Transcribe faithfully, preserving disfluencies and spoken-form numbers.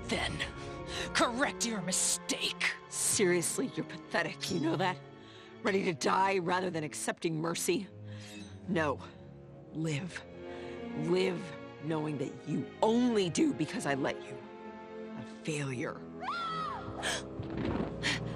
then. Correct your mistake. Seriously, you're pathetic, you know that? Ready to die rather than accepting mercy? No. Live. Live knowing that you only do because I let you. A failure.